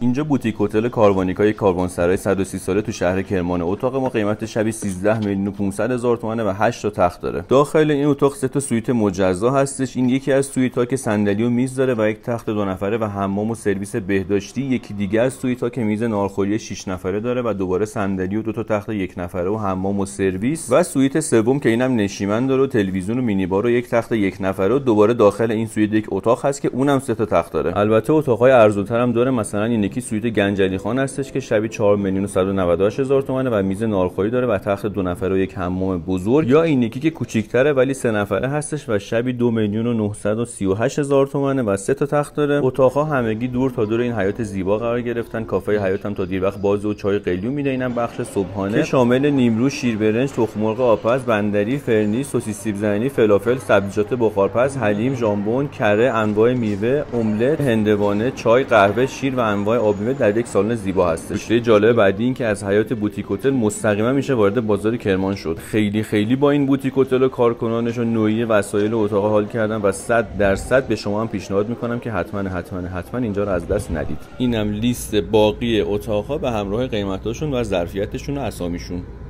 اینجا بوتیک هتل کاروانیکای کاروانسرای 130 ساله تو شهر کرمان. اتاق ما قیمت شبی 13,500,000 تومانه و 8 تا تخت داره. داخل این اتاق 3 تا سویت مجزا هستش. این یکی از سویت‌ها که صندلی و میز داره و یک تخت 2 نفره و حمام و سرویس بهداشتی. یکی دیگه از سویت‌ها که میز ناهارخوری 6 نفره داره و دوباره صندلی و 2 تا تخت 1 نفره و حمام و سرویس. و سویت سوم که اینم نشیمن داره و تلویزیون و مینی بار و یک تخت 1 نفره و دوباره داخل این سویت یک اتاق هست که اونم 3 تا تخت داره. البته اتاق‌های ارزان‌تر هم داره. مثلا این یکی سویت گنجلی خان هستش که شبی 4,198,000 تومانه و میز ناهارخوری داره و تخت 2 نفره و یک حمام بزرگ. یا این یکی که کوچیک‌تره ولی 3 نفره هستش و شبی 2,938,000 تومانه و 3 تا تخت داره. اتاق‌ها همگی دور تا دور این حیاط زیبا قرار گرفتن. کافه حیاط هم تا دیر وقت باز و چای قلیون میده. اینم بخش صبحانه که شامل نیمرو، شیر برنج، تخم مرغ آبپز، بندری، فرنی، سوسیس سیب زمینی، فلافل، سبزیجات بخارپز، حلیم، ژامبون، کره، انواع میوه، املت، هندوانه، چای، قهوه، شیر و انواع آب میوه در یک سالن زیبا هستش. نکته جالب بعدی این که از حیاط بوتیک هتل مستقیما میشه وارد بازار کرمان شد. خیلی با این بوتیک هتل و کارکنانش و نوعی وسایل و اتاق حال کردن و 100% به شما هم پیشنهاد میکنم که حتما اینجا رو از دست ندید. اینم لیست باقی اتاق‌ها به همراه قیمتاشون و ظرفیتشون و اسامیشون.